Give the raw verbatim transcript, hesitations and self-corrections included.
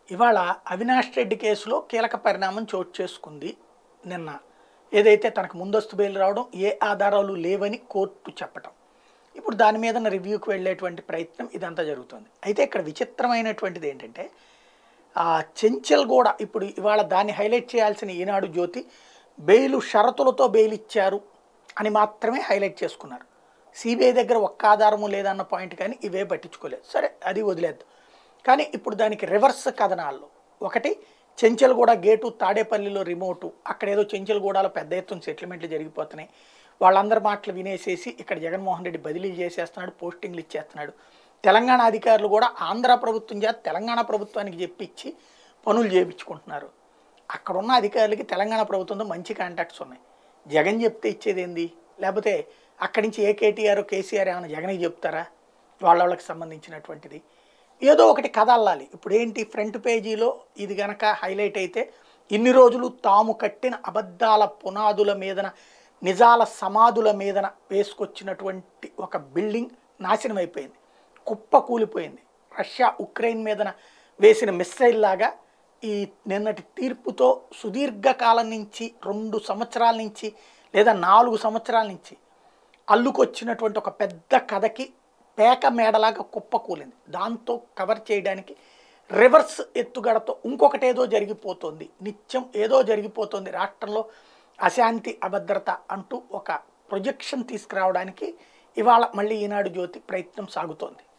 ఇవాళ అవినాష్ రెడ్డి కేసులో కీలక పరిణామం చోటు చేసుకుంది. నిన్న ఏదైతే తనకు ముందస్తు బెయిల్ రావడం, ఏ ఆధారాలు లేవని కోర్టు చెప్పటం, ఇప్పుడు దాని మీద రివ్యూకి వెళ్ళేటువంటి ప్రయత్నం ఇదంతా జరుగుతుంది. అయితే ఇక్కడ విచిత్రమైనటువంటిది ఏంటంటే ఆ చెంచల్ కూడా ఇప్పుడు ఇవాళ దాన్ని హైలైట్ చేయాల్సిన ఈనాడు జ్యోతి బెయిలు షరతులతో బెయిల్ ఇచ్చారు అని మాత్రమే హైలైట్ చేసుకున్నారు. సిబిఐ దగ్గర ఒక్క ఆధారము లేదన్న పాయింట్ కానీ ఇవే పట్టించుకోలేదు. సరే, అది వదిలేదు. కానీ ఇప్పుడు దానికి రివర్స్ కథనాల్లో ఒకటి, చెంచల్గూడ గేటు తాడేపల్లిలో రిమోటు, అక్కడ ఏదో చెంచల్గూడలో పెద్ద ఎత్తున సెటిల్మెంట్లు జరిగిపోతున్నాయి, వాళ్ళందరి మాటలు వినేసేసి ఇక్కడ జగన్మోహన్ రెడ్డి బదిలీలు చేసేస్తున్నాడు, పోస్టింగ్లు ఇచ్చేస్తున్నాడు. తెలంగాణ అధికారులు కూడా ఆంధ్ర ప్రభుత్వం చేత తెలంగాణ ప్రభుత్వానికి చెప్పించి పనులు చేయించుకుంటున్నారు. అక్కడున్న అధికారులకి తెలంగాణ ప్రభుత్వంతో మంచి కాంటాక్ట్స్ ఉన్నాయి. జగన్ చెప్తే ఇచ్చేది ఏంది? లేకపోతే అక్కడి నుంచి ఏ కేటీఆర్ కేసీఆర్ ఏమైనా జగన్కి చెప్తారా? వాళ్ళ వాళ్ళకి సంబంధించినటువంటిది ఏదో ఒకటి కథ అల్లాలి. ఇప్పుడు ఏంటి, ఫ్రంట్ పేజీలో ఇది గనక హైలైట్ అయితే ఇన్ని రోజులు తాము కట్టిన అబద్ధాల పునాదుల మీదన నిజాల సమాధుల మీదన వేసుకొచ్చినటువంటి ఒక బిల్డింగ్ నాశనం అయిపోయింది, కుప్ప కూలిపోయింది. రష్యా ఉక్రెయిన్ మీదన వేసిన మిస్సైల్ లాగా ఈ నిన్నటి తీర్పుతో సుదీర్ఘకాలం నుంచి రెండు సంవత్సరాల నుంచి లేదా నాలుగు సంవత్సరాల నుంచి అల్లుకొచ్చినటువంటి ఒక పెద్ద కథకి పేక మేడలాగా కుప్ప కూలింది. దాంతో కవర్ చేయడానికి రివర్స్ ఎత్తుగడతో ఇంకొకటి ఏదో జరిగిపోతుంది, నిత్యం ఏదో జరిగిపోతుంది రాష్ట్రంలో, అశాంతి అభద్రత అంటూ ఒక ప్రొజెక్షన్ తీసుకురావడానికి ఇవాళ మళ్ళీ ఈనాడు జ్యోతి ప్రయత్నం సాగుతోంది.